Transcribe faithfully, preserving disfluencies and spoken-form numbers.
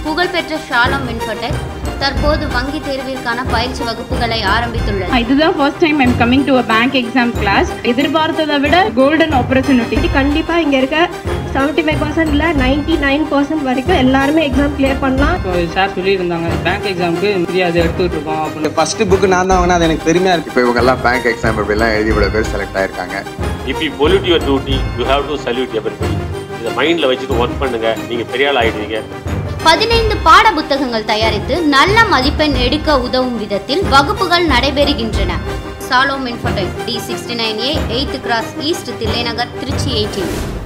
புகழ்பெற்ற Shalom Infotech தற்போது வங்கி தேர்விற்கான பயிற்சி வகுப்புகளை ஆரம்பித்துள்ளது. இதுதான் first time I'm coming to a bank exam class. எதிர்பார்த்ததை விட கோல்டன் ஆப்பர்ச்சுனிட்டி. கண்டிப்பா இங்க இருக்க செவன்டி ஃபைவ் பர்சன்ட் இல்ல நைன்டி நைன் பர்சன்ட் வரைக்கும் எல்லாருமே எக்ஸாம் கிளியர் பண்ணலாம். சார் சொல்லியிருந்தாங்க பேங்க் எக்ஸாமுக்கு ஃப்ரீயாக எடுத்துக்கிட்டு இருக்கோம் அப்படின்னு. ஃபர்ஸ்ட் புக் நான் தான் வாங்கினா அது எனக்கு பெருமையா இருக்கு. இப்போ இவங்க எல்லாம் பேங்க் எக்ஸாம் இப்படிலாம் எழுதி இவ்வளோ பேர் செலக்ட் ஆயிருக்காங்க. If you pollute your duty you have to salute everybody. இதை மைண்டில் வச்சுட்டு ஒர்க் பண்ணுங்க, நீங்கள் பெரிய ஆள் ஆகிடுவீங்க. பதினைந்து பாட புத்தகங்கள் தயாரித்து நல்ல மதிப்பெண் எடுக்க உதவும் விதத்தில் வகுப்புகள் நடைபெறுகின்றன. Shalom Infotech D sixty nine A eighth cross east Thillainagar Tiruchi eighteen.